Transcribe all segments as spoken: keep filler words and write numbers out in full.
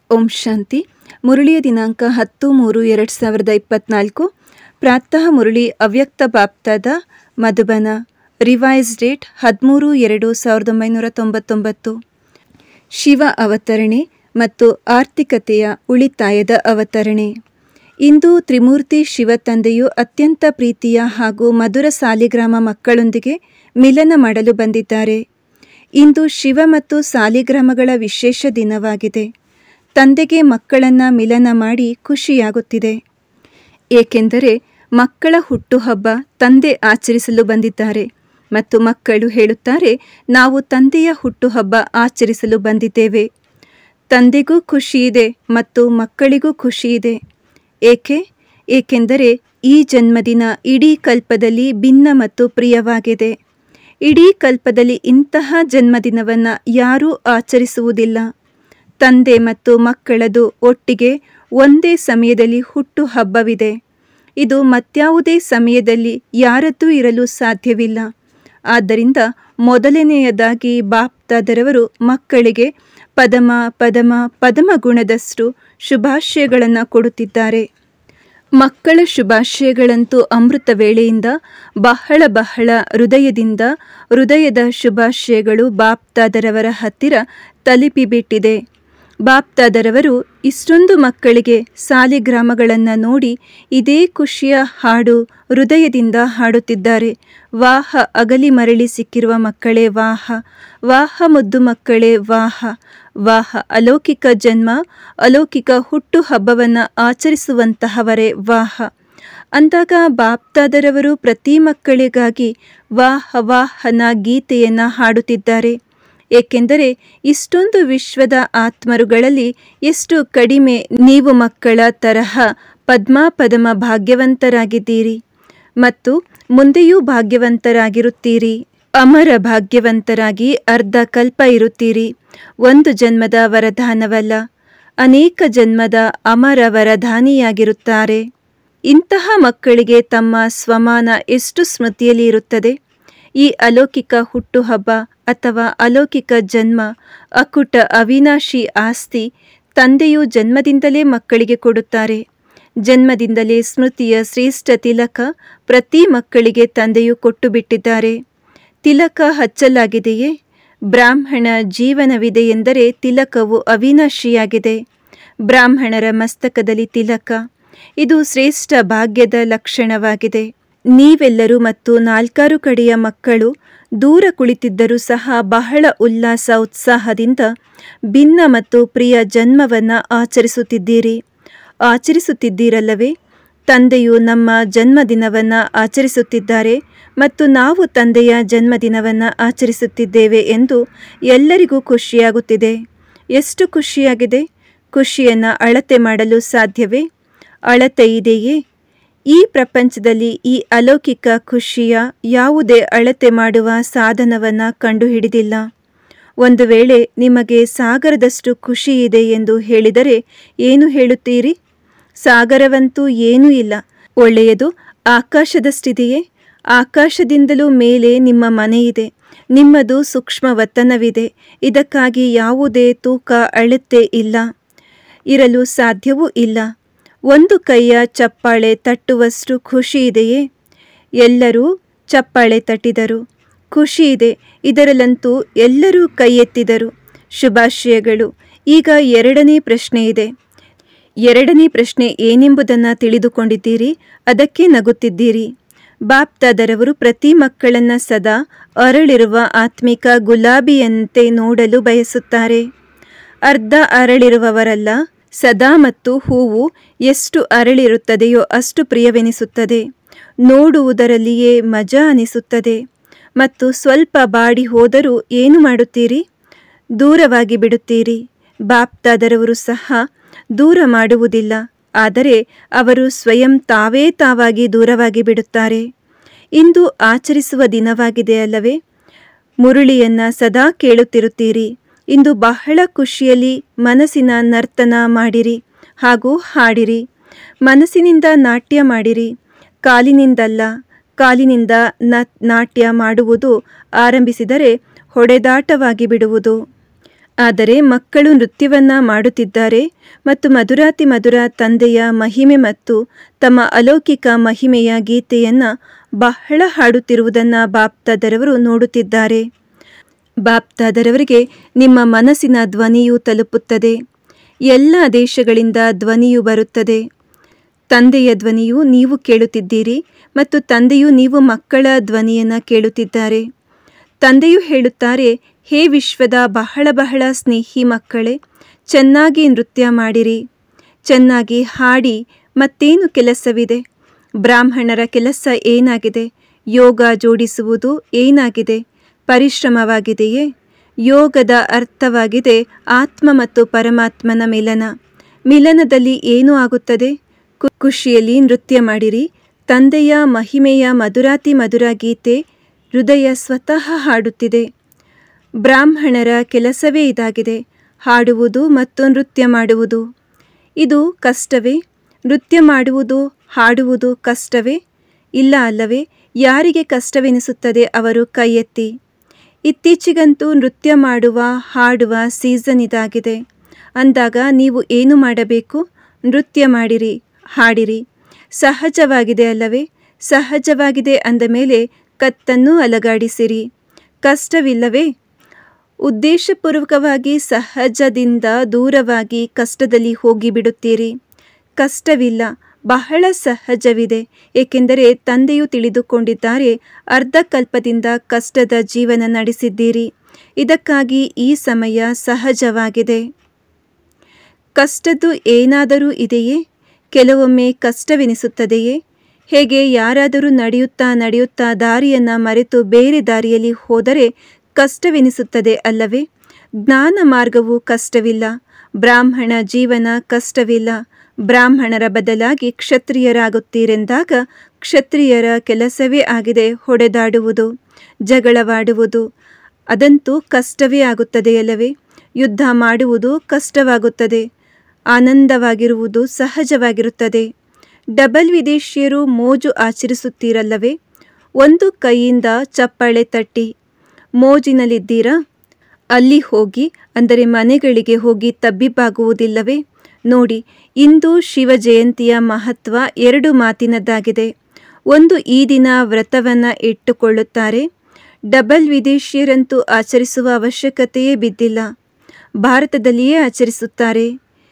ಓಂ ಶಾಂತಿ. ಮುರಳಿಯ ದಿನಾಂಕ ಹತ್ತು ಮೂರು ಎರಡು ಸಾವಿರದ ಇಪ್ಪತ್ತ್ನಾಲ್ಕು. ಪ್ರಾತಃ ಮುರಳಿ ಅವ್ಯಕ್ತ ಬಾಪ್ತಾದ ಮಧುಬನ. ರಿವೈಸ್ ಡೇಟ್ ಹದಿಮೂರು ಎರಡು ಸಾವಿರದ ಒಂಬೈನೂರ ತೊಂಬತ್ತೊಂಬತ್ತು. ಶಿವ ಅವತರಣೆ ಮತ್ತು ಆರ್ಥಿಕತೆಯ ಉಳಿತಾಯದ ಅವತರಣೆ. ಇಂದು ತ್ರಿಮೂರ್ತಿ ಶಿವ ತಂದೆಯು ಅತ್ಯಂತ ಪ್ರೀತಿಯ ಹಾಗೂ ಮಧುರ ಸಾಲಿಗ್ರಾಮ ಮಕ್ಕಳೊಂದಿಗೆ ಮಿಲನ ಮಾಡಲು ಬಂದಿದ್ದಾರೆ. ಇಂದು ಶಿವ ಮತ್ತು ಸಾಲಿಗ್ರಾಮಗಳ ವಿಶೇಷ ದಿನವಾಗಿದೆ. ತಂದೆಗೆ ಮಕ್ಕಳನ್ನು ಮಿಲನ ಮಾಡಿ ಖುಷಿಯಾಗುತ್ತಿದೆ, ಏಕೆಂದರೆ ಮಕ್ಕಳ ಹುಟ್ಟುಹಬ್ಬ ತಂದೆ ಆಚರಿಸಲು ಬಂದಿದ್ದಾರೆ ಮತ್ತು ಮಕ್ಕಳು ಹೇಳುತ್ತಾರೆ, ನಾವು ತಂದೆಯ ಹುಟ್ಟುಹಬ್ಬ ಆಚರಿಸಲು ಬಂದಿದ್ದೇವೆ. ತಂದೆಗೂ ಖುಷಿಯಿದೆ ಮತ್ತು ಮಕ್ಕಳಿಗೂ ಖುಷಿಯಿದೆ. ಏಕೆ? ಏಕೆಂದರೆ ಈ ಜನ್ಮದಿನ ಇಡೀ ಕಲ್ಪದಲ್ಲಿ ಭಿನ್ನ ಮತ್ತು ಪ್ರಿಯವಾಗಿದೆ. ಇಡೀ ಕಲ್ಪದಲ್ಲಿ ಇಂತಹ ಜನ್ಮದಿನವನ್ನು ಯಾರೂ ಆಚರಿಸುವುದಿಲ್ಲ. ತಂದೆ ಮತ್ತು ಮಕ್ಕಳದು ಒಟ್ಟಿಗೆ ಒಂದೇ ಸಮಯದಲ್ಲಿ ಹುಟ್ಟು ಹಬ್ಬವಿದೆ. ಇದು ಮತ್ಯಾವುದೇ ಸಮಯದಲ್ಲಿ ಯಾರದ್ದೂ ಇರಲು ಸಾಧ್ಯವಿಲ್ಲ. ಆದ್ದರಿಂದ ಮೊದಲನೆಯದಾಗಿ ಬಾಪ್ತಾದರವರು ಮಕ್ಕಳಿಗೆ ಪದಮ ಪದಮ ಪದಮ ಗುಣದಷ್ಟು ಶುಭಾಶಯಗಳನ್ನು ಕೊಡುತ್ತಿದ್ದಾರೆ. ಮಕ್ಕಳ ಶುಭಾಶಯಗಳಂತೂ ಅಮೃತ ವೇಳೆಯಿಂದ ಬಹಳ ಬಹಳ ಹೃದಯದಿಂದ ಹೃದಯದ ಶುಭಾಶಯಗಳು ಬಾಪ್ತಾದರವರ ಹತ್ತಿರ ತಲುಪಿಬಿಟ್ಟಿದೆ. ಬಾಪ್ತಾದರವರು ಇಷ್ಟೊಂದು ಮಕ್ಕಳಿಗೆ ಸಾಲಿಗ್ರಾಮಗಳನ್ನು ನೋಡಿ ಇದೇ ಖುಷಿಯ ಹಾಡು ಹೃದಯದಿಂದ ಹಾಡುತ್ತಿದ್ದಾರೆ. ವಾಹ ಅಗಲಿ ಮರಳಿ ಸಿಕ್ಕಿರುವ ಮಕ್ಕಳೇ ವಾಹ, ವಾಹ ಮುದ್ದು ಮಕ್ಕಳೇ ವಾಹ, ವಾಹ ಅಲೌಕಿಕ ಜನ್ಮ ಅಲೌಕಿಕ ಹುಟ್ಟು ಹಬ್ಬವನ್ನು ಆಚರಿಸುವಂತಹವರೇ ವಾಹ. ಅಂದಾಗ ಬಾಪ್ತಾದರವರು ಪ್ರತಿ ಮಕ್ಕಳಿಗಾಗಿ ವಾಹ ವಾಹನ ಗೀತೆಯನ್ನು ಹಾಡುತ್ತಿದ್ದಾರೆ. ಏಕೆಂದರೆ ಇಷ್ಟೊಂದು ವಿಶ್ವದ ಆತ್ಮರುಗಳಲ್ಲಿ ಎಷ್ಟು ಕಡಿಮೆ ನೀವು ಮಕ್ಕಳ ತರಹ ಪದ್ಮ ಪದಮ ಭಾಗ್ಯವಂತರಾಗಿದ್ದೀರಿ ಮತ್ತು ಮುಂದೆಯೂ ಭಾಗ್ಯವಂತರಾಗಿರುತ್ತೀರಿ. ಅಮರ ಭಾಗ್ಯವಂತರಾಗಿ ಅರ್ಧ ಕಲ್ಪ ಇರುತ್ತೀರಿ. ಒಂದು ಜನ್ಮದ ವರದಾನವಲ್ಲ, ಅನೇಕ ಜನ್ಮದ ಅಮರ ವರದಾನಿಯಾಗಿರುತ್ತಾರೆ. ಇಂತಹ ಮಕ್ಕಳಿಗೆ ತಮ್ಮ ಸ್ವಮಾನ ಎಷ್ಟು ಸ್ಮೃತಿಯಲ್ಲಿ ಇರುತ್ತದೆ. ಈ ಅಲೌಕಿಕ ಹುಟ್ಟುಹಬ್ಬ ಅಥವಾ ಅಲೌಕಿಕ ಜನ್ಮ ಅಕುಟ ಅವಿನಾಶಿ ಆಸ್ತಿ ತಂದೆಯು ಜನ್ಮದಿಂದಲೇ ಮಕ್ಕಳಿಗೆ ಕೊಡುತ್ತಾರೆ. ಜನ್ಮದಿಂದಲೇ ಸ್ಮೃತಿಯ ಶ್ರೇಷ್ಠ ತಿಲಕ ಪ್ರತಿ ಮಕ್ಕಳಿಗೆ ತಂದೆಯು ಕೊಟ್ಟು ಬಿಟ್ಟಿದ್ದಾರೆ. ತಿಲಕ ಹಚ್ಚಲಾಗಿದೆಯೇ? ಬ್ರಾಹ್ಮಣ ಜೀವನವಿದೆ ಎಂದರೆ ತಿಲಕವು ಅವಿನಾಶಿಯಾಗಿದೆ. ಬ್ರಾಹ್ಮಣರ ಮಸ್ತಕದಲ್ಲಿ ತಿಲಕ, ಇದು ಶ್ರೇಷ್ಠ ಭಾಗ್ಯದ ಲಕ್ಷಣವಾಗಿದೆ. ನೀವೆಲ್ಲರೂ ಮತ್ತು ನಾಲ್ಕಾರು ಕಡೆಯ ಮಕ್ಕಳು ದೂರ ಕುಳಿತಿದ್ದರೂ ಸಹ ಬಹಳ ಉಲ್ಲಾಸ ಉತ್ಸಾಹದಿಂದ ಭಿನ್ನ ಮತ್ತು ಪ್ರಿಯ ಜನ್ಮವನ್ನು ಆಚರಿಸುತ್ತಿದ್ದೀರಿ. ಆಚರಿಸುತ್ತಿದ್ದೀರಲ್ಲವೇ? ತಂದೆಯು ನಮ್ಮ ಜನ್ಮದಿನವನ್ನು ಆಚರಿಸುತ್ತಿದ್ದಾರೆ ಮತ್ತು ನಾವು ತಂದೆಯ ಜನ್ಮದಿನವನ್ನು ಆಚರಿಸುತ್ತಿದ್ದೇವೆ ಎಂದು ಎಲ್ಲರಿಗೂ ಖುಷಿಯಾಗುತ್ತಿದೆ. ಎಷ್ಟು ಖುಷಿಯಾಗಿದೆ! ಖುಷಿಯನ್ನು ಅಳತೆ ಮಾಡಲು ಸಾಧ್ಯವೇ? ಅಳತೆ ಇದೆಯೇ? ಈ ಪ್ರಪಂಚದಲ್ಲಿ ಈ ಅಲೌಕಿಕ ಖುಷಿಯ ಯಾವುದೇ ಅಳತೆ ಮಾಡುವ ಸಾಧನವನ್ನು ಕಂಡುಹಿಡಿದಿಲ್ಲ. ಒಂದು ವೇಳೆ ನಿಮಗೆ ಸಾಗರದಷ್ಟು ಖುಷಿ ಇದೆ ಎಂದು ಹೇಳಿದರೆ ಏನು ಹೇಳುತ್ತೀರಿ? ಸಾಗರವಂತೂ ಏನೂ ಇಲ್ಲ. ಒಳ್ಳೆಯದು, ಆಕಾಶದಷ್ಟಿದೆಯೇ? ಆಕಾಶದಿಂದಲೂ ಮೇಲೆ ನಿಮ್ಮ ಮನೆಯಿದೆ. ನಿಮ್ಮದು ಸೂಕ್ಷ್ಮ ವತನವಿದೆ. ಇದಕ್ಕಾಗಿ ಯಾವುದೇ ತೂಕ ಅಳತೆ ಇಲ್ಲ, ಇರಲು ಸಾಧ್ಯವೂ ಇಲ್ಲ. ಒಂದು ಕೈಯ ಚಪ್ಪಾಳೆ ತಟ್ಟುವಷ್ಟು ಖುಷಿ ಇದೆಯೇ? ಎಲ್ಲರೂ ಚಪ್ಪಾಳೆ ತಟ್ಟಿದರು. ಖುಷಿ ಇದೆ, ಇದರಲ್ಲಂತೂ ಎಲ್ಲರೂ ಕೈ ಎತ್ತಿದರು. ಶುಭಾಶಯಗಳು. ಈಗ ಎರಡನೇ ಪ್ರಶ್ನೆ ಇದೆ. ಎರಡನೇ ಪ್ರಶ್ನೆ ಏನೆಂಬುದನ್ನು ತಿಳಿದುಕೊಂಡಿದ್ದೀರಿ, ಅದಕ್ಕೆ ನಗುತ್ತಿದ್ದೀರಿ. ಬಾಪ್ತಾದರವರು ಪ್ರತಿ ಮಕ್ಕಳನ್ನು ಸದಾ ಅರಳಿರುವ ಆತ್ಮಿಕ ಗುಲಾಬಿಯಂತೆ ನೋಡಲು ಬಯಸುತ್ತಾರೆ. ಅರ್ಧ ಅರಳಿರುವವರಲ್ಲ. ಸದಾ ಮತ್ತು ಹೂವು ಎಷ್ಟು ಅರಳಿರುತ್ತದೆಯೋ ಅಷ್ಟು ಪ್ರಿಯವೆನಿಸುತ್ತದೆ. ನೋಡುವುದರಲ್ಲಿಯೇ ಮಜಾ ಅನಿಸುತ್ತದೆ. ಮತ್ತು ಸ್ವಲ್ಪ ಬಾಡಿ ಹೋದರೂ ಏನು ಮಾಡುತ್ತೀರಿ? ದೂರವಾಗಿ ಬಿಡುತ್ತೀರಿ. ಬಾಪ್ತಾದರವರು ಸಹ ದೂರ ಮಾಡುವುದಿಲ್ಲ, ಆದರೆ ಅವರು ಸ್ವಯಂ ತಾವೇ ತಾವಾಗಿ ದೂರವಾಗಿ ಬಿಡುತ್ತಾರೆ. ಇಂದು ಆಚರಿಸುವ ದಿನವಾಗಿದೆ ಅಲ್ಲವೇ? ಮುರುಳಿಯನ್ನು ಸದಾ ಕೇಳುತ್ತಿರುತ್ತೀರಿ. ಇಂದು ಬಹಳ ಖುಷಿಯಲ್ಲಿ ಮನಸ್ಸಿನ ನರ್ತನ ಮಾಡಿರಿ ಹಾಗೂ ಹಾಡಿರಿ. ಮನಸ್ಸಿನಿಂದ ನಾಟ್ಯ ಮಾಡಿರಿ, ಕಾಲಿನಿಂದಲ್ಲ. ಕಾಲಿನಿಂದ ನಾಟ್ಯ ಮಾಡುವುದು ಆರಂಭಿಸಿದರೆ ಹೊಡೆದಾಟವಾಗಿ ಬಿಡುವುದು. ಆದರೆ ಮಕ್ಕಳು ನೃತ್ಯವನ್ನ ಮಾಡುತ್ತಿದ್ದಾರೆ ಮತ್ತು ಮಧುರಾತಿ ಮಧುರ ತಂದೆಯ ಮಹಿಮೆ ಮತ್ತು ತಮ್ಮ ಅಲೌಕಿಕ ಮಹಿಮೆಯ ಗೀತೆಯನ್ನು ಬಹಳ ಹಾಡುತ್ತಿರುವುದನ್ನು ಬಾಪ್ತಾದರವರು ನೋಡುತ್ತಿದ್ದಾರೆ. ಬಾಪ್ತಾದರವರಿಗೆ ನಿಮ್ಮ ಮನಸ್ಸಿನ ಧ್ವನಿಯು ತಲುಪುತ್ತದೆ. ಎಲ್ಲ ದೇಶಗಳಿಂದ ಧ್ವನಿಯು ಬರುತ್ತದೆ. ತಂದೆಯ ಧ್ವನಿಯು ನೀವು ಕೇಳುತ್ತಿದ್ದೀರಿ ಮತ್ತು ತಂದೆಯು ನೀವು ಮಕ್ಕಳ ಧ್ವನಿಯನ್ನು ಕೇಳುತ್ತಿದ್ದಾರೆ. ತಂದೆಯು ಹೇಳುತ್ತಾರೆ, ಹೇ ವಿಶ್ವದ ಬಹಳ ಬಹಳ ಸ್ನೇಹಿ ಮಕ್ಕಳೇ, ಚೆನ್ನಾಗಿ ನೃತ್ಯ ಮಾಡಿರಿ, ಚೆನ್ನಾಗಿ ಹಾಡಿ. ಮತ್ತೇನು ಕೆಲಸವಿದೆ? ಬ್ರಾಹ್ಮಣರ ಕೆಲಸ ಏನಾಗಿದೆ? ಯೋಗ ಜೋಡಿಸುವುದು ಏನಾಗಿದೆ? ಪರಿಶ್ರಮವಾಗಿದೆಯೇ? ಯೋಗದ ಅರ್ಥವಾಗಿದೆ ಆತ್ಮ ಮತ್ತು ಪರಮಾತ್ಮನ ಮಿಲನ. ಮಿಲನದಲ್ಲಿ ಏನು ಆಗುತ್ತದೆ? ಖುಷಿಯಲ್ಲಿ ನೃತ್ಯ ಮಾಡಿರಿ. ತಂದೆಯ ಮಹಿಮೆಯ ಮಧುರಾತಿ ಮಧುರ ಗೀತೆ ಹೃದಯ ಸ್ವತಃ ಹಾಡುತ್ತಿದೆ. ಬ್ರಾಹ್ಮಣರ ಕೆಲಸವೇ ಇದಾಗಿದೆ, ಹಾಡುವುದು ಮತ್ತು ನೃತ್ಯ ಮಾಡುವುದು. ಇದು ಕಷ್ಟವೇ? ನೃತ್ಯ ಮಾಡುವುದು, ಹಾಡುವುದು ಕಷ್ಟವೇ? ಇಲ್ಲ ಅಲ್ಲವೇ? ಯಾರಿಗೆ ಕಷ್ಟವೆನಿಸುತ್ತದೆ ಅವರು ಕೈ ಎತ್ತಿ. ಇತ್ತೀಚೆಗಂತೂ ನೃತ್ಯ ಮಾಡುವ ಹಾಡುವ ಸೀಸನ್ ಇದಾಗಿದೆ. ಅಂದಾಗ ನೀವು ಏನು ಮಾಡಬೇಕು? ನೃತ್ಯ ಮಾಡಿರಿ, ಹಾಡಿರಿ. ಸಹಜವಾಗಿದೆ ಅಲ್ಲವೇ? ಸಹಜವಾಗಿದೆ ಅಂದ ಮೇಲೆ ಕತ್ತನ್ನು ಅಲಗಾಡಿಸಿರಿ. ಕಷ್ಟವಿಲ್ಲವೇ? ಉದ್ದೇಶಪೂರ್ವಕವಾಗಿ ಸಹಜದಿಂದ ದೂರವಾಗಿ ಕಷ್ಟದಲ್ಲಿ ಹೋಗಿಬಿಡುತ್ತೀರಿ. ಕಷ್ಟವಿಲ್ಲ, ಬಹಳ ಸಹಜವಿದೆ. ಏಕೆಂದರೆ ತಂದೆಯು ತಿಳಿದುಕೊಂಡಿದ್ದಾರೆ, ಅರ್ಧಕಲ್ಪದಿಂದ ಕಷ್ಟದ ಜೀವನ ನಡೆಸಿದ್ದೀರಿ. ಇದಕ್ಕಾಗಿ ಈ ಸಮಯ ಸಹಜವಾಗಿದೆ. ಕಷ್ಟದ್ದು ಏನಾದರೂ ಇದೆಯೇ? ಕೆಲವೊಮ್ಮೆ ಕಷ್ಟವೆನಿಸುತ್ತದೆಯೇ? ಹೇಗೆ ಯಾರಾದರೂ ನಡೆಯುತ್ತಾ ನಡೆಯುತ್ತಾ ದಾರಿಯನ್ನು ಮರೆತು ಬೇರೆ ದಾರಿಯಲ್ಲಿ ಹೋದರೆ ಕಷ್ಟವೆನಿಸುತ್ತದೆ ಅಲ್ಲವೇ? ಜ್ಞಾನ ಮಾರ್ಗವು ಕಷ್ಟವಿಲ್ಲ. ಬ್ರಾಹ್ಮಣ ಜೀವನ ಕಷ್ಟವಿಲ್ಲ. ಬ್ರಾಹ್ಮಣರ ಬದಲಾಗಿ ಕ್ಷತ್ರಿಯರಾಗುತ್ತೀರೆಂದಾಗ ಕ್ಷತ್ರಿಯರ ಕೆಲಸವೇ ಆಗಿದೆ ಹೊಡೆದಾಡುವುದು, ಜಗಳವಾಡುವುದು. ಅದಂತೂ ಕಷ್ಟವೇ ಆಗುತ್ತದೆಯಲ್ಲವೇ? ಯುದ್ಧ ಮಾಡುವುದು ಕಷ್ಟವಾಗುತ್ತದೆ. ಆನಂದವಾಗಿರುವುದು ಸಹಜವಾಗಿರುತ್ತದೆ. ಡಬಲ್ ವಿದೇಶಿಯರು ಮೋಜು ಆಚರಿಸುತ್ತೀರಲ್ಲವೇ? ಒಂದು ಕೈಯಿಂದ ಚಪ್ಪಾಳೆ ತಟ್ಟಿ ಮೋಜಿನಲ್ಲಿದ್ದೀರಾ? ಅಲ್ಲಿ ಹೋಗಿ, ಅಂದರೆ ಮನೆಗಳಿಗೆ ಹೋಗಿ ತಬ್ಬಿಬ್ಬಾಗುವುದಿಲ್ಲವೇ? ನೋಡಿ, ಇಂದು ಶಿವ ಜಯಂತಿಯ ಮಹತ್ವ ಎರಡು ಮಾತಿನದ್ದಾಗಿದೆ. ಒಂದು, ಈ ದಿನ ವ್ರತವನ್ನು ಇಟ್ಟುಕೊಳ್ಳುತ್ತಾರೆ. ಡಬಲ್ ವಿದೇಶಿಯರಂತೂ ಆಚರಿಸುವ ಅವಶ್ಯಕತೆಯೇ ಬಿದ್ದಿಲ್ಲ. ಭಾರತದಲ್ಲಿಯೇ ಆಚರಿಸುತ್ತಾರೆ.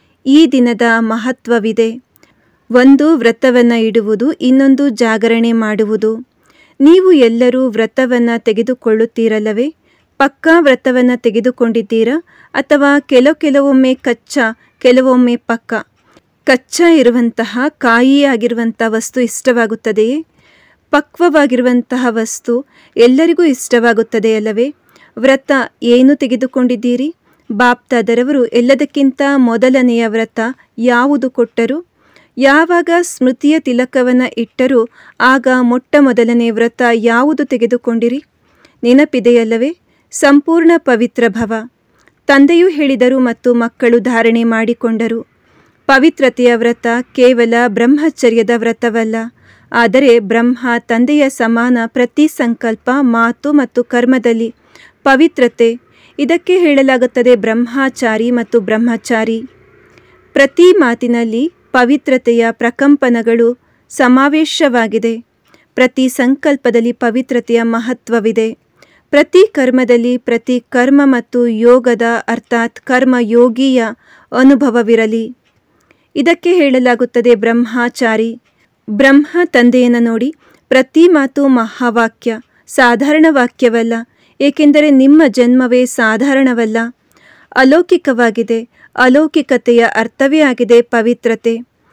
ಈ ದಿನದ ಮಹತ್ವವಿದೆ. ಒಂದು ವ್ರತವನ್ನು ಇಡುವುದು, ಇನ್ನೊಂದು ಜಾಗರಣೆ ಮಾಡುವುದು. ನೀವು ಎಲ್ಲರೂ ವ್ರತವನ್ನು ತೆಗೆದುಕೊಳ್ಳುತ್ತೀರಲ್ಲವೇ? ಪಕ್ಕಾ ವ್ರತವನ್ನು ತೆಗೆದುಕೊಂಡಿದ್ದೀರಾ? ಅಥವಾ ಕೆಲವು ಕೆಲವೊಮ್ಮೆ ಕಚ್ಚಾ, ಕೆಲವೊಮ್ಮೆ ಪಕ್ಕ? ಕಚ್ಚಾ ಇರುವಂತಹ ಕಾಯಿಯಾಗಿರುವಂಥ ವಸ್ತು ಇಷ್ಟವಾಗುತ್ತದೆಯೇ? ಪಕ್ವವಾಗಿರುವಂತಹ ವಸ್ತು ಎಲ್ಲರಿಗೂ ಇಷ್ಟವಾಗುತ್ತದೆಯಲ್ಲವೇ? ವ್ರತ ಏನು ತೆಗೆದುಕೊಂಡಿದ್ದೀರಿ? ಬಾಪ್ತಾದರವರು ಎಲ್ಲದಕ್ಕಿಂತ ಮೊದಲನೆಯ ವ್ರತ ಯಾವುದು ಕೊಟ್ಟರು? ಯಾವಾಗ ಸ್ಮೃತಿಯ ತಿಲಕವನ್ನು ಇಟ್ಟರೂ ಆಗ ಮೊಟ್ಟ ಮೊದಲನೇ ವ್ರತ ಯಾವುದು ತೆಗೆದುಕೊಂಡಿರಿ? ನೆನಪಿದೆಯಲ್ಲವೇ? ಸಂಪೂರ್ಣ ಪವಿತ್ರ ಭವ. ತಂದೆಯೂ ಹೇಳಿದರು ಮತ್ತು ಮಕ್ಕಳು ಧಾರಣೆ ಮಾಡಿಕೊಂಡರು. ಪವಿತ್ರತೆಯ ವ್ರತ ಕೇವಲ ಬ್ರಹ್ಮಚರ್ಯದ ವ್ರತವಲ್ಲ, ಆದರೆ ಬ್ರಹ್ಮ ತಂದೆಯ ಸಮಾನ ಪ್ರತಿ ಸಂಕಲ್ಪ, ಮಾತು ಮತ್ತು ಕರ್ಮದಲ್ಲಿ ಪವಿತ್ರತೆ. ಇದಕ್ಕೆ ಹೇಳಲಾಗುತ್ತದೆ ಬ್ರಹ್ಮಚಾರಿ ಮತ್ತು ಬ್ರಹ್ಮಚಾರಿ. ಪ್ರತಿ ಮಾತಿನಲ್ಲಿ ಪವಿತ್ರತೆಯ ಪ್ರಕಂಪನಗಳು ಸಮಾವೇಶವಾಗಿದೆ. ಪ್ರತಿ ಸಂಕಲ್ಪದಲ್ಲಿ ಪವಿತ್ರತೆಯ ಮಹತ್ವವಿದೆ. ಪ್ರತಿ ಕರ್ಮದಲ್ಲಿ ಪ್ರತಿ ಕರ್ಮ ಮತ್ತು ಯೋಗದ ಅರ್ಥಾತ್ ಕರ್ಮಯೋಗಿಯ ಅನುಭವವಿರಲಿ. ಇದಕ್ಕೆ ಹೇಳಲಾಗುತ್ತದೆ ಬ್ರಹ್ಮಚಾರಿ. ಬ್ರಹ್ಮ ತಂದೆಯನ್ನು ನೋಡಿ, ಪ್ರತಿ ಮಾತು ಮಹಾವಾಕ್ಯ, ಸಾಧಾರಣ ವಾಕ್ಯವಲ್ಲ. ಏಕೆಂದರೆ ನಿಮ್ಮ ಜನ್ಮವೇ ಸಾಧಾರಣವಲ್ಲ, ಅಲೌಕಿಕವಾಗಿದೆ. ಅಲೌಕಿಕತೆಯ ಅರ್ಥವೇ ಆಗಿದೆ ಪವಿತ್ರತೆ.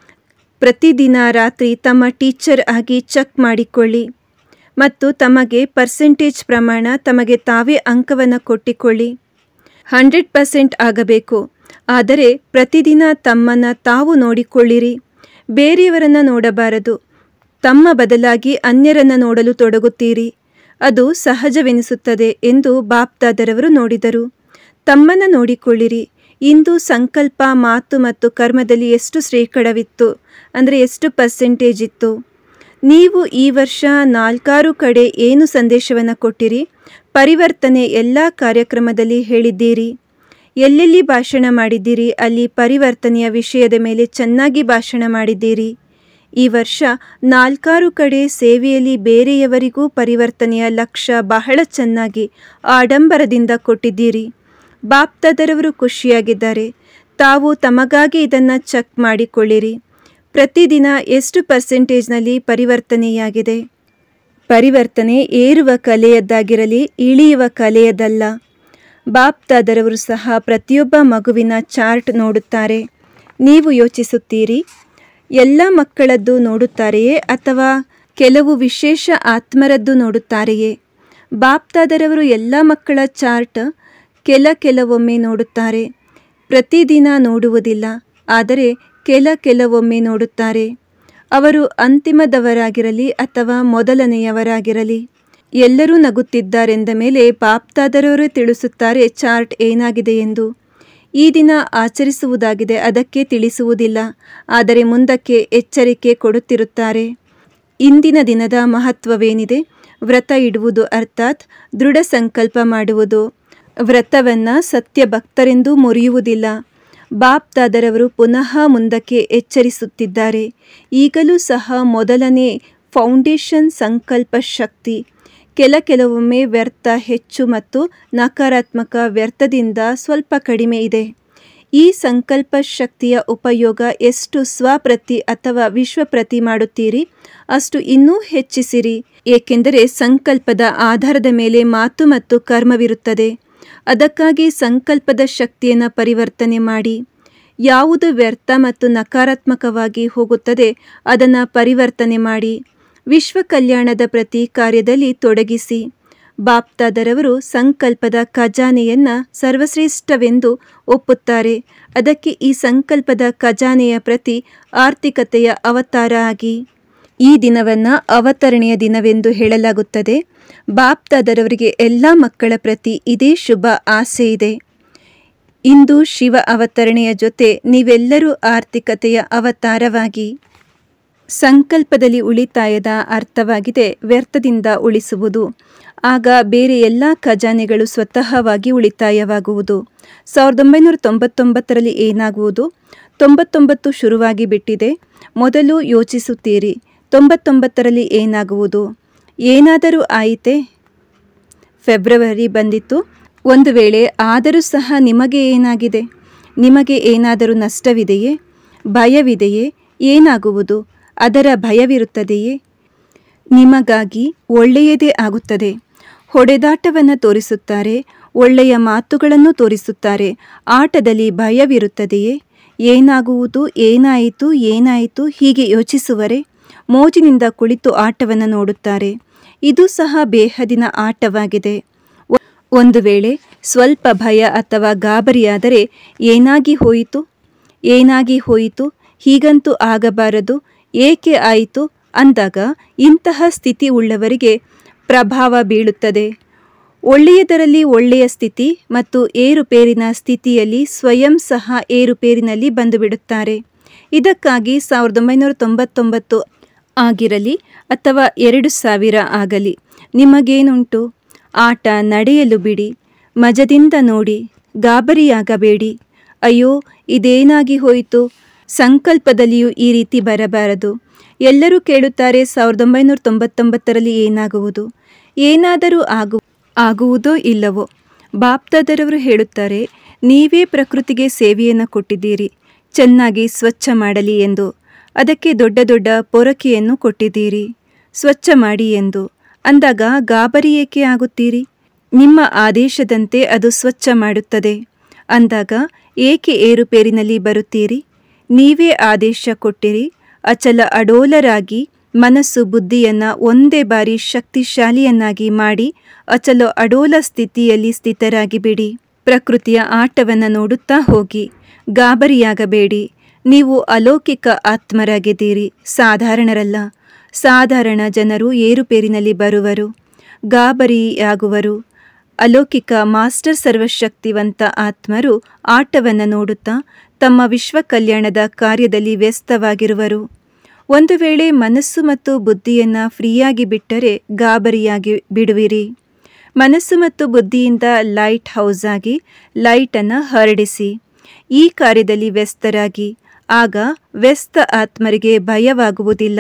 ಪ್ರತಿದಿನ ರಾತ್ರಿ ತಮ್ಮ ಟೀಚರ್ ಆಗಿ ಚೆಕ್ ಮಾಡಿಕೊಳ್ಳಿ ಮತ್ತು ತಮಗೆ ಪರ್ಸೆಂಟೇಜ್ ಪ್ರಮಾಣ ತಮಗೆ ತಾವೇ ಅಂಕವನ್ನು ಕೊಟ್ಟಿಕೊಳ್ಳಿ. ಹಂಡ್ರೆಡ್ ಪರ್ಸೆಂಟ್ ಆಗಬೇಕು. ಆದರೆ ಪ್ರತಿದಿನ ತಮ್ಮನ್ನು ತಾವು ನೋಡಿಕೊಳ್ಳಿರಿ. ಬೇರೆಯವರನ್ನು ನೋಡಬಾರದು. ತಮ್ಮ ಬದಲಾಗಿ ಅನ್ಯರನ್ನು ನೋಡಲು ತೊಡಗುತ್ತೀರಿ. ಅದು ಸಹಜವೆನಿಸುತ್ತದೆ ಎಂದು ಬಾಪ್ದಾದರವರು ನೋಡಿದರು. ತಮ್ಮನ್ನು ನೋಡಿಕೊಳ್ಳಿರಿ. ಇಂದು ಸಂಕಲ್ಪ, ಮಾತು ಮತ್ತು ಕರ್ಮದಲ್ಲಿ ಎಷ್ಟು ಶೇಕಡವಿತ್ತು, ಅಂದರೆ ಎಷ್ಟು ಪರ್ಸೆಂಟೇಜ್ ಇತ್ತು? ನೀವು ಈ ವರ್ಷ ನಾಲ್ಕಾರು ಕಡೆ ಏನು ಸಂದೇಶವನ್ನು ಕೊಟ್ಟಿರಿ? ಪರಿವರ್ತನೆ ಎಲ್ಲ ಕಾರ್ಯಕ್ರಮದಲ್ಲಿ ಹೇಳಿದ್ದೀರಿ. ಎಲ್ಲೆಲ್ಲಿ ಭಾಷಣ ಮಾಡಿದ್ದೀರಿ ಅಲ್ಲಿ ಪರಿವರ್ತನೆಯ ವಿಷಯದ ಮೇಲೆ ಚೆನ್ನಾಗಿ ಭಾಷಣ ಮಾಡಿದ್ದೀರಿ. ಈ ವರ್ಷ ನಾಲ್ಕಾರು ಕಡೆ ಸೇವೆಯಲ್ಲಿ ಬೇರೆಯವರಿಗೂ ಪರಿವರ್ತನೆಯ ಲಕ್ಷ್ಯ ಬಹಳ ಚೆನ್ನಾಗಿ ಆಡಂಬರದಿಂದ ಕೊಟ್ಟಿದ್ದೀರಿ. ಬಾಪ್ದಾದರವರು ಖುಷಿಯಾಗಿದ್ದಾರೆ. ತಾವು ತಮಗಾಗಿ ಇದನ್ನು ಚೆಕ್ ಮಾಡಿಕೊಳ್ಳಿರಿ. ಪ್ರತಿದಿನ ಎಷ್ಟು ಪರ್ಸೆಂಟೇಜ್ನಲ್ಲಿ ಪರಿವರ್ತನೆಯಾಗಿದೆ. ಪರಿವರ್ತನೆ ಏರುವ ಕಲೆಯದ್ದಾಗಿರಲಿ, ಇಳಿಯುವ ಕಲೆಯದಲ್ಲ. ಬಾಪ್ದಾದರವರು ಸಹ ಪ್ರತಿಯೊಬ್ಬ ಮಗುವಿನ ಚಾರ್ಟ್ ನೋಡುತ್ತಾರೆ. ನೀವು ಯೋಚಿಸುತ್ತೀರಿ, ಎಲ್ಲ ಮಕ್ಕಳದ್ದು ನೋಡುತ್ತಾರೆಯೇ ಅಥವಾ ಕೆಲವು ವಿಶೇಷ ಆತ್ಮರದ್ದು ನೋಡುತ್ತಾರೆಯೇ? ಬಾಪ್ದಾದರವರು ಎಲ್ಲ ಮಕ್ಕಳ ಚಾರ್ಟ್ ಕೆಲ ಕೆಲವೊಮ್ಮೆ ನೋಡುತ್ತಾರೆ. ಪ್ರತಿದಿನ ನೋಡುವುದಿಲ್ಲ, ಆದರೆ ಕೆಲ ಕೆಲವೊಮ್ಮೆ ನೋಡುತ್ತಾರೆ. ಅವರು ಅಂತಿಮದವರಾಗಿರಲಿ ಅಥವಾ ಮೊದಲನೆಯವರಾಗಿರಲಿ, ಎಲ್ಲರೂ ನಗುತ್ತಿದ್ದಾರೆಂದ ಮೇಲೆ ಬಾಪ್ದಾದರವರೇ ತಿಳಿಸುತ್ತಾರೆ ಚಾರ್ಟ್ ಏನಾಗಿದೆ ಎಂದು. ಈ ದಿನ ಆಚರಿಸುವುದಾಗಿದೆ, ಅದಕ್ಕೆ ತಿಳಿಸುವುದಿಲ್ಲ, ಆದರೆ ಮುಂದಕ್ಕೆ ಎಚ್ಚರಿಕೆ ಕೊಡುತ್ತಿರುತ್ತಾರೆ. ಇಂದಿನ ದಿನದ ಮಹತ್ವವೇನಿದೆ? ವ್ರತ ಇಡುವುದು ಅರ್ಥಾತ್ ದೃಢ ಸಂಕಲ್ಪ ಮಾಡುವುದು. ವ್ರತವನ್ನು ಸತ್ಯ ಭಕ್ತರೆಂದೂ ಮುರಿಯುವುದಿಲ್ಲ. ಬಾಪ್ದಾದರವರು ಪುನಃ ಮುಂದಕ್ಕೆ ಎಚ್ಚರಿಸುತ್ತಿದ್ದಾರೆ. ಈಗಲೂ ಸಹ ಮೊದಲನೇ ಫೌಂಡೇಶನ್ ಸಂಕಲ್ಪ ಶಕ್ತಿ. ಕೆಲ ಕೆಲವೊಮ್ಮೆ ವ್ಯರ್ಥ ಹೆಚ್ಚು ಮತ್ತು ನಕಾರಾತ್ಮಕ ವ್ಯರ್ಥದಿಂದ ಸ್ವಲ್ಪ ಕಡಿಮೆ ಇದೆ. ಈ ಸಂಕಲ್ಪ ಶಕ್ತಿಯ ಉಪಯೋಗ ಎಷ್ಟು ಸ್ವಪ್ರತಿ ಅಥವಾ ವಿಶ್ವಪ್ರತಿ ಮಾಡುತ್ತೀರಿ ಅಷ್ಟು ಇನ್ನೂ ಹೆಚ್ಚಿಸಿರಿ. ಏಕೆಂದರೆ ಸಂಕಲ್ಪದ ಆಧಾರದ ಮೇಲೆ ಮಾತು ಮತ್ತು ಕರ್ಮವಿರುತ್ತದೆ. ಅದಕ್ಕಾಗಿ ಸಂಕಲ್ಪದ ಶಕ್ತಿಯನ್ನು ಪರಿವರ್ತನೆ ಮಾಡಿ. ಯಾವುದು ವ್ಯರ್ಥ ಮತ್ತು ನಕಾರಾತ್ಮಕವಾಗಿ ಹೋಗುತ್ತದೆ ಅದನ್ನು ಪರಿವರ್ತನೆ ಮಾಡಿ. ವಿಶ್ವ ಕಲ್ಯಾಣದ ಪ್ರತಿ ಕಾರ್ಯದಲ್ಲಿ ತೊಡಗಿಸಿ. ಬಾಪ್ದಾದರವರು ಸಂಕಲ್ಪದ ಖಜಾನೆಯನ್ನು ಸರ್ವಶ್ರೇಷ್ಠವೆಂದು ಒಪ್ಪುತ್ತಾರೆ. ಅದಕ್ಕೆ ಈ ಸಂಕಲ್ಪದ ಖಜಾನೆಯ ಪ್ರತಿ ಆರ್ಥಿಕತೆಯ ಅವತಾರ ಆಗಿ. ಈ ದಿನವನ್ನು ಅವತರಣೆಯ ದಿನವೆಂದು ಹೇಳಲಾಗುತ್ತದೆ. ಬಾಪ್ದಾದರವರಿಗೆ ಎಲ್ಲ ಮಕ್ಕಳ ಪ್ರತಿ ಇದೇ ಶುಭ ಆಸೆ ಇದೆ. ಇಂದು ಶಿವ ಅವತರಣೆಯ ಜೊತೆ ನೀವೆಲ್ಲರೂ ಆರ್ಥಿಕತೆಯ ಅವತಾರವಾಗಿ. ಸಂಕಲ್ಪದಲ್ಲಿ ಉಳಿತಾಯದ ಅರ್ಥವಾಗಿದೆ ವ್ಯರ್ಥದಿಂದ ಉಳಿಸುವುದು. ಆಗ ಬೇರೆ ಎಲ್ಲ ಖಜಾನೆಗಳು ಸ್ವತಃವಾಗಿ ಉಳಿತಾಯವಾಗುವುದು. ಸಾವಿರದ ಒಂಬೈನೂರ ತೊಂಬತ್ತೊಂಬತ್ತರಲ್ಲಿ ಏನಾಗುವುದು? ತೊಂಬತ್ತೊಂಬತ್ತು ಶುರುವಾಗಿ ಬಿಟ್ಟಿದೆ. ಮೊದಲು ಯೋಚಿಸುತ್ತೀರಿ, ತೊಂಬತ್ತೊಂಬತ್ತರಲ್ಲಿ ಏನಾಗುವುದು? ಏನಾದರೂ ಆಯಿತೇ? ಫೆಬ್ರವರಿ ಬಂದಿತ್ತು. ಒಂದು ವೇಳೆ ಆದರೂ ಸಹ ನಿಮಗೆ ಏನಾಗಿದೆ? ನಿಮಗೆ ಏನಾದರೂ ನಷ್ಟವಿದೆಯೇ? ಭಯವಿದೆಯೇ? ಏನಾಗುವುದು? ಅದರ ಭಯವಿರುತ್ತದೆಯೇ? ನಿಮಗಾಗಿ ಒಳ್ಳೆಯದೇ ಆಗುತ್ತದೆ. ಹೊಡೆದಾಟವನ್ನು ತೋರಿಸುತ್ತಾರೆ, ಒಳ್ಳೆಯ ಮಾತುಗಳನ್ನು ತೋರಿಸುತ್ತಾರೆ. ಆಟದಲ್ಲಿ ಭಯವಿರುತ್ತದೆಯೇ? ಏನಾಗುವುದು? ಏನಾಯಿತು? ಏನಾಯಿತು? ಹೀಗೆ ಯೋಚಿಸುವರೆ? ಮೋಜಿನಿಂದ ಕುಳಿತು ಆಟವನ್ನು ನೋಡುತ್ತಾರೆ. ಇದು ಸಹ ಬೇಹದಿನ ಆಟವಾಗಿದೆ. ಒಂದು ವೇಳೆ ಸ್ವಲ್ಪ ಭಯ ಅಥವಾ ಗಾಬರಿಯಾದರೆ ಏನಾಗಿ ಹೋಯಿತು? ಏನಾಗಿ ಹೋಯಿತು? ಹೀಗಂತೂ ಆಗಬಾರದು, ಏಕೆ ಆಯಿತು ಅಂದಾಗ ಇಂತಹ ಸ್ಥಿತಿ ಉಳ್ಳವರಿಗೆ ಪ್ರಭಾವ ಬೀಳುತ್ತದೆ. ಒಳ್ಳೆಯದರಲ್ಲಿ ಒಳ್ಳೆಯ ಸ್ಥಿತಿ ಮತ್ತು ಏರುಪೇರಿನ ಸ್ಥಿತಿಯಲ್ಲಿ ಸ್ವಯಂ ಸಹ ಏರುಪೇರಿನಲ್ಲಿ ಬಂದುಬಿಡುತ್ತಾರೆ. ಇದಕ್ಕಾಗಿ ಸಾವಿರದ ಒಂಬೈನೂರ ತೊಂಬತ್ತೊಂಬತ್ತು ಆಗಿರಲಿ ಅಥವಾ ಎರಡು ಸಾವಿರ ಆಗಲಿ, ನಿಮಗೇನುಂಟು? ಆಟ ನಡೆಯಲು ಬಿಡಿ, ಮಜದಿಂದ ನೋಡಿ, ಗಾಬರಿಯಾಗಬೇಡಿ. ಅಯ್ಯೋ ಇದೇನಾಗಿ ಹೋಯಿತು? ಸಂಕಲ್ಪದಲ್ಲಿಯೂ ಈ ರೀತಿ ಬರಬಾರದು. ಎಲ್ಲರೂ ಕೇಳುತ್ತಾರೆ ಸಾವಿರದ ಒಂಬೈನೂರ ತೊಂಬತ್ತೊಂಬತ್ತರಲ್ಲಿ ಏನಾಗುವುದು? ಏನಾದರೂ ಆಗು ಆಗುವುದೋ ಇಲ್ಲವೋ? ಬಾಪ್ದಾದರವರು ಹೇಳುತ್ತಾರೆ, ನೀವೇ ಪ್ರಕೃತಿಗೆ ಸೇವೆಯನ್ನು ಕೊಟ್ಟಿದ್ದೀರಿ, ಚೆನ್ನಾಗಿ ಸ್ವಚ್ಛ ಮಾಡಲಿ ಎಂದು. ಅದಕ್ಕೆ ದೊಡ್ಡ ದೊಡ್ಡ ಪೊರಕೆಯನ್ನು ಕೊಟ್ಟಿದ್ದೀರಿ, ಸ್ವಚ್ಛ ಮಾಡಿ ಎಂದು. ಅಂದಾಗ ಗಾಬರಿ ಏಕೆ ಆಗುತ್ತೀರಿ? ನಿಮ್ಮ ಆದೇಶದಂತೆ ಅದು ಸ್ವಚ್ಛ ಮಾಡುತ್ತದೆ. ಅಂದಾಗ ಏಕೆ ಏರುಪೇರಿನಲ್ಲಿ ಬರುತ್ತೀರಿ? ನೀವೇ ಆದೇಶ ಕೊಟ್ಟಿರಿ. ಅಚಲ ಅಡೋಲರಾಗಿ ಮನಸ್ಸು ಬುದ್ಧಿಯನ್ನು ಒಂದೇ ಬಾರಿ ಶಕ್ತಿಶಾಲಿಯನ್ನಾಗಿ ಮಾಡಿ ಅಚಲ ಅಡೋಲ ಸ್ಥಿತಿಯಲ್ಲಿ ಸ್ಥಿತರಾಗಿ ಬಿಡಿ. ಪ್ರಕೃತಿಯ ಆಟವನ್ನು ನೋಡುತ್ತಾ ಹೋಗಿ, ಗಾಬರಿಯಾಗಬೇಡಿ. ನೀವು ಅಲೌಕಿಕ ಆತ್ಮರಾಗಿದ್ದೀರಿ, ಸಾಧಾರಣರಲ್ಲ. ಸಾಧಾರಣ ಜನರು ಏರುಪೇರಿನಲ್ಲಿ ಬರುವರು, ಗಾಬರಿಯಾಗುವರು. ಅಲೌಕಿಕ ಮಾಸ್ಟರ್ ಸರ್ವಶಕ್ತಿವಂತ ಆತ್ಮರು ಆಟವನ್ನು ನೋಡುತ್ತಾ ತಮ್ಮ ವಿಶ್ವ ಕಲ್ಯಾಣದ ಕಾರ್ಯದಲ್ಲಿ ವ್ಯಸ್ತವಾಗಿರುವರು. ಒಂದು ವೇಳೆ ಮನಸ್ಸು ಮತ್ತು ಬುದ್ಧಿಯನ್ನು ಫ್ರೀಯಾಗಿ ಬಿಟ್ಟರೆ ಗಾಬರಿಯಾಗಿ ಬಿಡುವಿರಿ. ಮನಸ್ಸು ಮತ್ತು ಬುದ್ಧಿಯಿಂದ ಲೈಟ್ ಹೌಸ್ ಆಗಿ ಲೈಟನ್ನು ಹರಡಿಸಿ. ಈ ಕಾರ್ಯದಲ್ಲಿ ವ್ಯಸ್ತರಾಗಿ. ಆಗ ವ್ಯಸ್ತ ಆತ್ಮರಿಗೆ ಭಯವಾಗುವುದಿಲ್ಲ.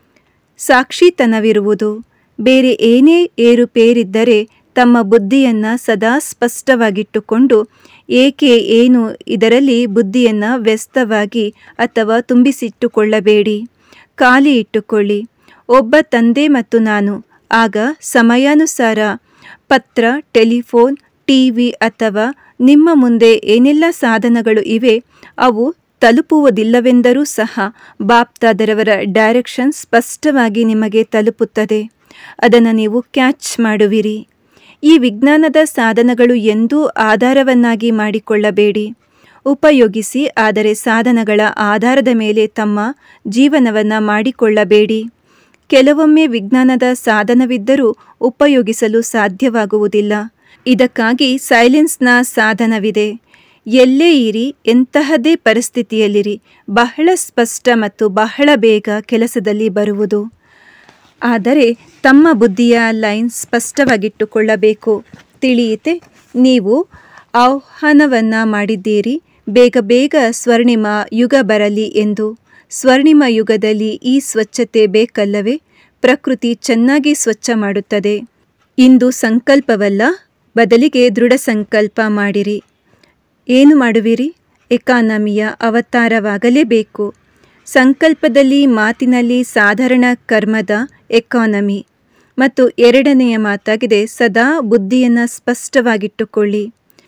ಸಾಕ್ಷಿತನವಿರುವುದು. ಬೇರೆ ಏನೇ ಏರುಪೇರಿದ್ದರೆ ತಮ್ಮ ಬುದ್ಧಿಯನ್ನು ಸದಾ ಸ್ಪಷ್ಟವಾಗಿಟ್ಟುಕೊಂಡು ಏಕೆ ಏನು ಇದರಲ್ಲಿ ಬುದ್ಧಿಯನ್ನು ವ್ಯಸ್ತವಾಗಿ ಅಥವಾ ತುಂಬಿಸಿಟ್ಟುಕೊಳ್ಳಬೇಡಿ. ಖಾಲಿ ಇಟ್ಟುಕೊಳ್ಳಿ. ಒಬ್ಬ ತಂದೆ ಮತ್ತು ನಾನು. ಆಗ ಸಮಯಾನುಸಾರ ಪತ್ರ, ಟೆಲಿಫೋನ್, ಟಿವಿ ಅಥವಾ ನಿಮ್ಮ ಮುಂದೆ ಏನೆಲ್ಲ ಸಾಧನಗಳು ಇವೆ ಅವು ತಲುಪುವುದಿಲ್ಲವೆಂದರೂ ಸಹ ಬಾಪ್ತಾದರವರ ಡೈರೆಕ್ಷನ್ ಸ್ಪಷ್ಟವಾಗಿ ನಿಮಗೆ ತಲುಪುತ್ತದೆ. ಅದನ್ನು ನೀವು ಕ್ಯಾಚ್ ಮಾಡುವಿರಿ. ಈ ವಿಜ್ಞಾನದ ಸಾಧನಗಳು ಎಂದೂ ಆಧಾರವನ್ನಾಗಿ ಮಾಡಿಕೊಳ್ಳಬೇಡಿ. ಉಪಯೋಗಿಸಿ, ಆದರೆ ಸಾಧನಗಳ ಆಧಾರದ ಮೇಲೆ ತಮ್ಮ ಜೀವನವನ್ನು ಮಾಡಿಕೊಳ್ಳಬೇಡಿ. ಕೆಲವೊಮ್ಮೆ ವಿಜ್ಞಾನದ ಸಾಧನವಿದ್ದರೂ ಉಪಯೋಗಿಸಲು ಸಾಧ್ಯವಾಗುವುದಿಲ್ಲ. ಇದಕ್ಕಾಗಿ ಸೈಲೆನ್ಸ್ನ ಸಾಧನವಿದೆ. ಎಲ್ಲೇ ಇರಿ, ಎಂತಹದೇ ಪರಿಸ್ಥಿತಿಯಲ್ಲಿರಿ, ಬಹಳ ಸ್ಪಷ್ಟ ಮತ್ತು ಬಹಳ ಬೇಗ ಕೆಲಸದಲ್ಲಿ ಬರುವುದು. ಆದರೆ ತಮ್ಮ ಬುದ್ಧಿಯ ಲೈನ್ ಸ್ಪಷ್ಟವಾಗಿಟ್ಟುಕೊಳ್ಳಬೇಕು. ತಿಳಿಯಿತೆ? ನೀವು ಆಹ್ವಾನವನ್ನು ಮಾಡಿದ್ದೀರಿ, ಬೇಗ ಬೇಗ ಸ್ವರ್ಣಿಮ ಯುಗ ಬರಲಿ ಎಂದು. ಸ್ವರ್ಣಿಮ ಯುಗದಲ್ಲಿ ಈ ಸ್ವಚ್ಛತೆ ಬೇಕಲ್ಲವೇ? ಪ್ರಕೃತಿ ಚೆನ್ನಾಗಿ ಸ್ವಚ್ಛ ಮಾಡುತ್ತದೆ. ಇಂದು ಸಂಕಲ್ಪವಲ್ಲ, ಬದಲಿಗೆ ದೃಢ ಸಂಕಲ್ಪ ಮಾಡಿರಿ. ಏನು ಮಾಡುವಿರಿ? ಎಕಾನಮಿಯ ಅವತಾರವಾಗಲೇಬೇಕು. ಸಂಕಲ್ಪದಲ್ಲಿ, ಮಾತಿನಲ್ಲಿ ಸಾಧಾರಣ ಕರ್ಮದ ಎಕಾನಮಿ. ಮತ್ತು ಎರಡನೆಯ ಮಾತಾಗಿದೆ, ಸದಾ ಬುದ್ಧಿಯನ್ನು ಸ್ಪಷ್ಟವಾಗಿಟ್ಟುಕೊಳ್ಳಿ.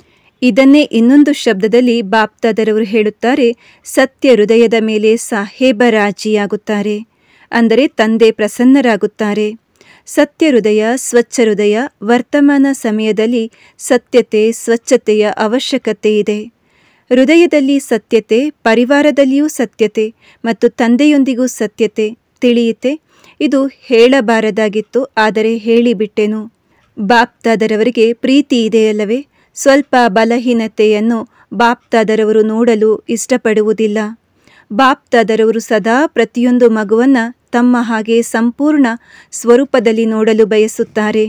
ಇದನ್ನೇ ಇನ್ನೊಂದು ಶಬ್ದದಲ್ಲಿ ಬಾಪ್ತಾದರವರು ಹೇಳುತ್ತಾರೆ, ಸತ್ಯ ಹೃದಯದ ಮೇಲೆ ಸಾಹೇಬರಾಜಿಯಾಗುತ್ತಾರೆ. ಅಂದರೆ ತಂದೆ ಪ್ರಸನ್ನರಾಗುತ್ತಾರೆ. ಸತ್ಯ ಹೃದಯ, ಸ್ವಚ್ಛ ಹೃದಯ. ವರ್ತಮಾನ ಸಮಯದಲ್ಲಿ ಸತ್ಯತೆ, ಸ್ವಚ್ಛತೆಯ ಅವಶ್ಯಕತೆ ಇದೆ. ಹೃದಯದಲ್ಲಿ ಸತ್ಯತೆ, ಪರಿವಾರದಲ್ಲಿಯೂ ಸತ್ಯತೆ ಮತ್ತು ತಂದೆಯೊಂದಿಗೂ ಸತ್ಯತೆ. ತಿಳಿಯಿತೆ? ಇದು ಹೇಳಬಾರದಾಗಿತ್ತು, ಆದರೆ ಹೇಳಿಬಿಟ್ಟೆನು. ಬಾಪ್ತಾದರವರಿಗೆ ಪ್ರೀತಿ ಇದೆಯಲ್ಲವೇ? ಸ್ವಲ್ಪ ಬಲಹೀನತೆಯನ್ನು ಬಾಪ್ತಾದರವರು ನೋಡಲು ಇಷ್ಟಪಡುವುದಿಲ್ಲ. ಬಾಪ್ತಾದರವರು ಸದಾ ಪ್ರತಿಯೊಂದು ಮಗುವನ್ನು ತಮ್ಮ ಹಾಗೆ ಸಂಪೂರ್ಣ ಸ್ವರೂಪದಲ್ಲಿ ನೋಡಲು ಬಯಸುತ್ತಾರೆ.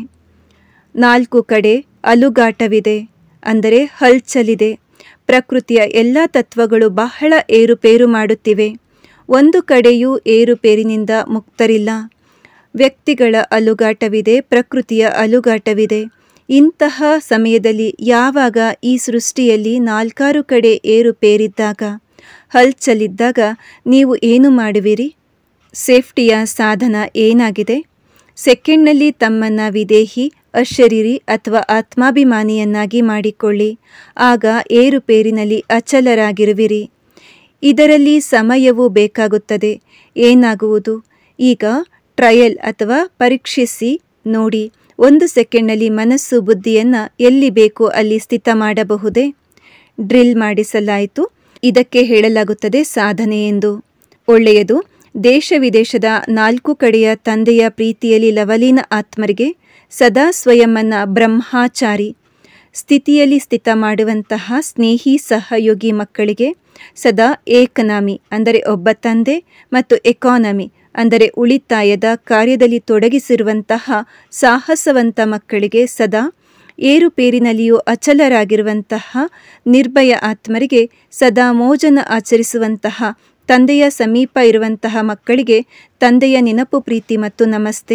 ನಾಲ್ಕು ಕಡೆ ಅಲುಗಾಟವಿದೆ, ಅಂದರೆ ಹಲ್ಚಲಿದೆ. ಪ್ರಕೃತಿಯ ಎಲ್ಲ ತತ್ವಗಳು ಬಹಳ ಏರುಪೇರು ಮಾಡುತ್ತಿವೆ. ಒಂದು ಕಡೆಯೂ ಏರುಪೇರಿನಿಂದ ಮುಕ್ತರಿಲ್ಲ. ವ್ಯಕ್ತಿಗಳ ಅಲುಗಾಟವಿದೆ, ಪ್ರಕೃತಿಯ ಅಲುಗಾಟವಿದೆ. ಇಂತಹ ಸಮಯದಲ್ಲಿ ಯಾವಾಗ ಈ ಸೃಷ್ಟಿಯಲ್ಲಿ ನಾಲ್ಕಾರು ಕಡೆ ಏರುಪೇರಿದ್ದಾಗ, ಹಲ್ಚಲಿದ್ದಾಗ ನೀವು ಏನು ಮಾಡುವಿರಿ? ಸೇಫ್ಟಿಯ ಸಾಧನ ಏನಾಗಿದೆ? ಸೆಕೆಂಡ್ನಲ್ಲಿ ತಮ್ಮನ್ನು ವಿದೇಹಿ, ಅಶರೀರಿ ಅಥವಾ ಆತ್ಮಾಭಿಮಾನಿಯನ್ನಾಗಿ ಮಾಡಿಕೊಳ್ಳಿ. ಆಗ ಏರುಪೇರಿನಲ್ಲಿ ಅಚಲರಾಗಿರುವಿರಿ. ಇದರಲ್ಲಿ ಸಮಯವೂ ಬೇಕಾಗುತ್ತದೆ. ಏನಾಗುವುದು? ಈಗ ಟ್ರಯಲ್ ಅಥವಾ ಪರೀಕ್ಷಿಸಿ ನೋಡಿ. ಒಂದು ಸೆಕೆಂಡ್ನಲ್ಲಿ ಮನಸ್ಸು ಬುದ್ಧಿಯನ್ನು ಎಲ್ಲಿ ಬೇಕೋ ಅಲ್ಲಿ ಸ್ಥಿತ ಮಾಡಬಹುದೇ? ಡ್ರಿಲ್ ಮಾಡಿಸಲಾಯಿತು. ಇದಕ್ಕೆ ಹೇಳಲಾಗುತ್ತದೆ ಸಾಧನೆ ಎಂದು. ಒಳ್ಳೆಯದು. ದೇಶ ವಿದೇಶದ ನಾಲ್ಕು ಕಡೆಯ ತಂದೆಯ ಪ್ರೀತಿಯಲ್ಲಿ ಲವಲೀನ ಆತ್ಮರಿಗೆ ಸದಾ ಸ್ವಯಂನ ಬ್ರಹ್ಮಚಾರಿ ಸ್ಥಿತಿಯಲ್ಲಿ ಸ್ಥಿತ ಮಾಡುವಂತಹ ಸ್ನೇಹಿ ಸಹಯೋಗಿ ಮಕ್ಕಳಿಗೆ ಸದಾ ಏಕನಾಮಿ ಅಂದರೆ ಒಬ್ಬ ತಂದೆ ಮತ್ತು ಎಕಾನಮಿ ಅಂದರೆ ಉಳಿತಾಯದ ಕಾರ್ಯದಲ್ಲಿ ತೊಡಗಿಸಿರುವಂತಹ ಸಾಹಸವಂತ ಮಕ್ಕಳಿಗೆ ಸದಾ ಏರುಪೇರಿನಲ್ಲಿಯೂ ಅಚಲರಾಗಿರುವಂತಹ ನಿರ್ಭಯ ಆತ್ಮರಿಗೆ ಸದಾ ಮೋಜನ ಆಚರಿಸುವಂತಹ ತಂದೆಯ ಸಮೀಪ ಇರುವಂತಹ ಮಕ್ಕಳಿಗೆ ತಂದೆಯ ನೆನಪು ಪ್ರೀತಿ ಮತ್ತು ನಮಸ್ತೆ.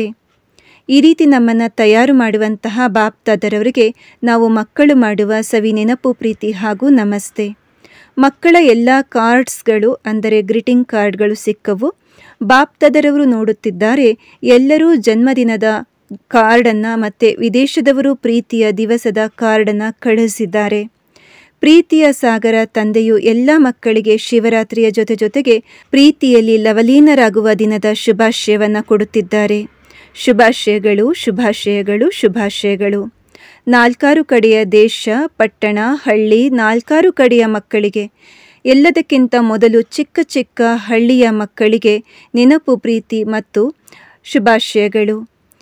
ಈ ರೀತಿ ನಮ್ಮನ್ನು ತಯಾರು ಮಾಡುವಂತಹ ಬಾಪ್ತಾದರವರಿಗೆ ನಾವು ಮಕ್ಕಳು ಮಾಡುವ ಸವಿ ನೆನಪು ಪ್ರೀತಿ ಹಾಗೂ ನಮಸ್ತೆ. ಮಕ್ಕಳ ಎಲ್ಲ ಕಾರ್ಡ್ಸ್ಗಳು ಅಂದರೆ ಗ್ರೀಟಿಂಗ್ ಕಾರ್ಡ್ಗಳು ಸಿಕ್ಕವು. ಬಾಪ್ತಾದರವರು ನೋಡುತ್ತಿದ್ದಾರೆ. ಎಲ್ಲರೂ ಜನ್ಮದಿನದ ಕಾರ್ಡನ್ನು ಮತ್ತು ವಿದೇಶದವರು ಪ್ರೀತಿಯ ದಿವಸದ ಕಾರ್ಡನ್ನು ಕಳುಹಿಸಿದ್ದಾರೆ. ಪ್ರೀತಿಯ ಸಾಗರ ತಂದೆಯು ಎಲ್ಲ ಮಕ್ಕಳಿಗೆ ಶಿವರಾತ್ರಿಯ ಜೊತೆ ಜೊತೆಗೆ ಪ್ರೀತಿಯಲ್ಲಿ ಲವಲೀನರಾಗುವ ದಿನದ ಶುಭಾಶಯವನ್ನು ಕೊಡುತ್ತಿದ್ದಾರೆ. ಶುಭಾಶಯಗಳು, ಶುಭಾಶಯಗಳು, ಶುಭಾಶಯಗಳು. ನಾಲ್ಕಾರು ಕಡೆಯ ದೇಶ, ಪಟ್ಟಣ, ಹಳ್ಳಿ, ನಾಲ್ಕಾರು ಕಡೆಯ ಮಕ್ಕಳಿಗೆ, ಎಲ್ಲದಕ್ಕಿಂತ ಮೊದಲು ಚಿಕ್ಕ ಚಿಕ್ಕ ಹಳ್ಳಿಯ ಮಕ್ಕಳಿಗೆ ನೆನಪು ಪ್ರೀತಿ ಮತ್ತು ಶುಭಾಶಯಗಳು.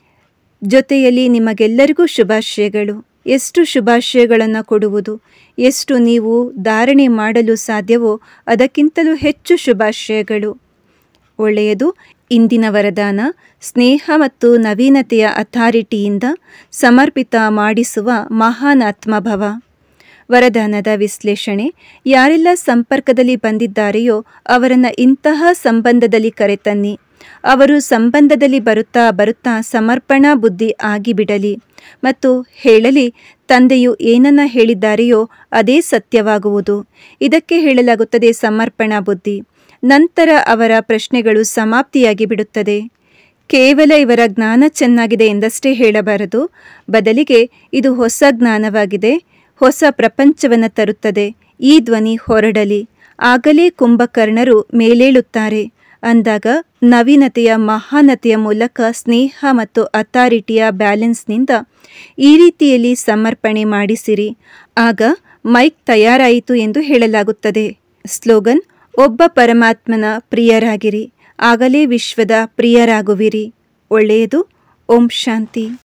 ಜೊತೆಯಲ್ಲಿ ನಿಮಗೆಲ್ಲರಿಗೂ ಶುಭಾಶಯಗಳು. ಎಷ್ಟು ಶುಭಾಶಯಗಳನ್ನು ಕೊಡುವುದು, ಎಷ್ಟು ನೀವು ಧಾರಣೆ ಮಾಡಲು ಸಾಧ್ಯವೋ ಅದಕ್ಕಿಂತಲೂ ಹೆಚ್ಚು ಶುಭಾಶಯಗಳು. ಒಳ್ಳೆಯದು. ಇಂದಿನ ವರದಾನ ಸ್ನೇಹ ಮತ್ತು ನವೀನತೆಯ ಅಥಾರಿಟಿಯಿಂದ ಸಮರ್ಪಿತ ಮಾಡಿಸುವ ಮಹಾನ್ ಆತ್ಮಭವ. ವರದಾನದ ವಿಶ್ಲೇಷಣೆ: ಯಾರೆಲ್ಲ ಸಂಪರ್ಕದಲ್ಲಿ ಬಂದಿದ್ದಾರೆಯೋ ಅವರನ್ನು ಇಂತಹ ಸಂಬಂಧದಲ್ಲಿ ಕರೆತನ್ನಿ. ಅವರು ಸಂಬಂಧದಲ್ಲಿ ಬರುತ್ತಾ ಬರುತ್ತಾ ಸಮರ್ಪಣಾ ಬುದ್ಧಿ ಆಗಿಬಿಡಲಿ ಮತ್ತು ಹೇಳಲಿ, ತಂದೆಯು ಏನನ್ನ ಹೇಳಿದ್ದಾರೆಯೋ ಅದೇ ಸತ್ಯವಾಗುವುದು. ಇದಕ್ಕೆ ಹೇಳಲಾಗುತ್ತದೆ ಸಮರ್ಪಣಾ ಬುದ್ಧಿ. ನಂತರ ಅವರ ಪ್ರಶ್ನೆಗಳು ಸಮಾಪ್ತಿಯಾಗಿ ಬಿಡುತ್ತದೆ. ಕೇವಲ ಇವರ ಜ್ಞಾನ ಚೆನ್ನಾಗಿದೆ ಎಂದಷ್ಟೇ ಹೇಳಬಾರದು, ಬದಲಿಗೆ ಇದು ಹೊಸ ಜ್ಞಾನವಾಗಿದೆ, ಹೊಸ ಪ್ರಪಂಚವನ್ನು ತರುತ್ತದೆ. ಈ ಧ್ವನಿ ಹೊರಡಲಿ, ಆಗಲೇ ಕುಂಭಕರ್ಣರು ಮೇಲೇಳುತ್ತಾರೆ. ಅಂದಾಗ ನವೀನತೆಯ ಮಹಾನತೆಯ ಮೂಲಕ ಸ್ನೇಹ ಮತ್ತು ಅಥಾರಿಟಿಯ ಬ್ಯಾಲೆನ್ಸ್ನಿಂದ ಈ ರೀತಿಯಲ್ಲಿ ಸಮರ್ಪಣೆ ಮಾಡಿಸಿರಿ. ಆಗ ಮೈಕ್ ತಯಾರಾಯಿತು ಎಂದು ಹೇಳಲಾಗುತ್ತದೆ. ಸ್ಲೋಗನ್: ಒಬ್ಬ ಪರಮಾತ್ಮನ ಪ್ರಿಯರಾಗಿರಿ, ಆಗಲೇ ವಿಶ್ವದ ಪ್ರಿಯರಾಗುವಿರಿ. ಒಳ್ಳೆಯದು. ಓಂ ಶಾಂತಿ.